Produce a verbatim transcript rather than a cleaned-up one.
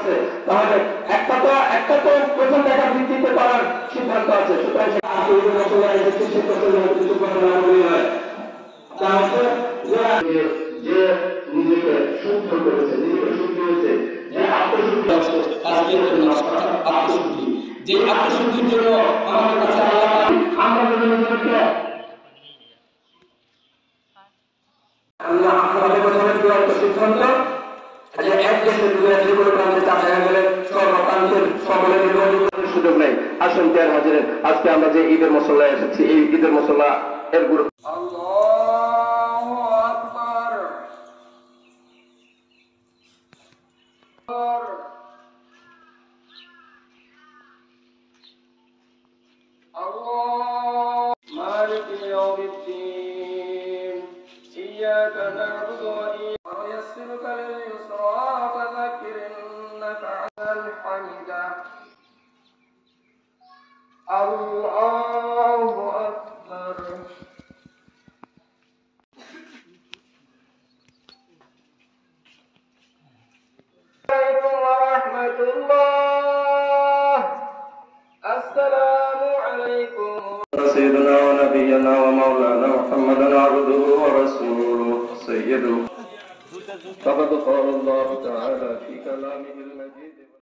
করছে, তাহলে একটা তো একটা তো প্রথম দেখার ভিত্তিতে করার সিদ্ধান্ত আছে। সুতরাং যে নিজেকে শুদ্ধ করেছে, নিজেকে শুদ্ধ হয়েছে, যে আত্মশুদ্ধি আছে, আত্মশুদ্ধি, যে আত্মশুদ্ধির জন্য আমাদের কাছে আল্লাহ আমরা যদি নিজেদেরকে আল্লাহ আমাদের বছরের চূড়ান্ত সিদ্ধান্ত যে এক দেশের দুনিয়া যে কোনো প্রান্তে চাপ দেখা গেলে সর্বপ্রান্তের সকলের নির্বাচনের সুযোগ নেই। আসুন তের হাজারের আজকে আমরা যে ঈদের মসল্লায় এসেছি, এই ঈদের মসল্লা এর গুরুত্ব إياك نعبد وإياك ونيسرك لليسرى فذكر إن نفعت الحمد الله أكبر. عليكم ورحمة الله. السلام عليكم. سيدنا ونبينا ومولانا محمدا عبده ورسوله سيده. فقد قال الله تعالى في كلامه المجيد